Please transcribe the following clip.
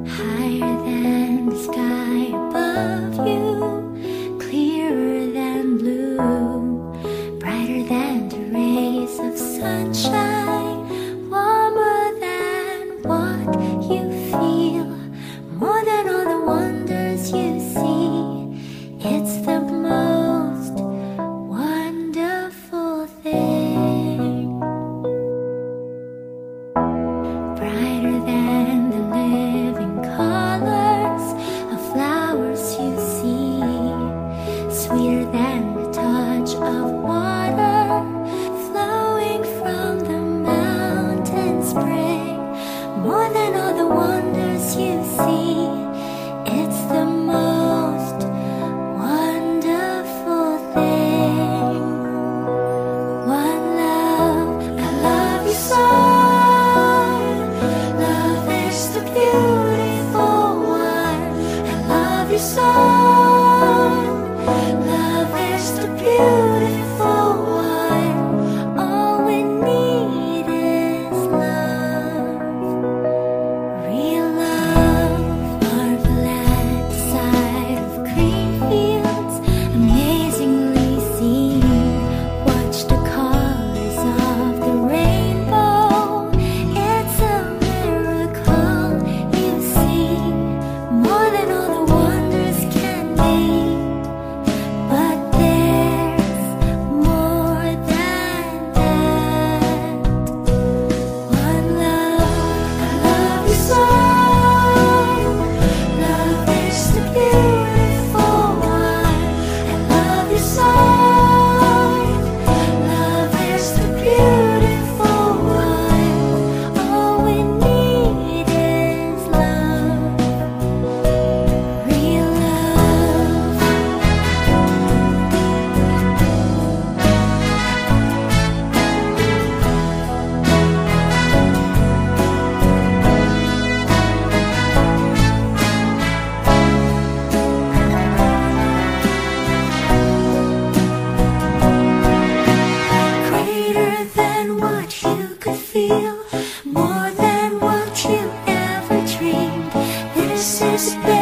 higher than the sky above you, clearer than blue, brighter than the rays of sunshine, warmer than what you feel, more than all the wonders you see. It's the most wonderful thing, brighter than the living colors of flowers you see, sweeter than the touch of water flowing from the mountain spring, more than all the wonders you see. It's the most wonderful thing. One love, I love you so. Love is the beautiful one. I love you so. Love is the beautiful one. All we need is love, real love. Marvel at the sight of green fields, amazingly seen. Watch the colors of the rainbow. It's a miracle you see, more than all the wonders can be. But there's more than that. One love, I love you so. Love is the beautiful one. I love you so. Love is the beautiful one. All we need is love, real love. Greater than what you could feel, more than what you ever dreamed. This is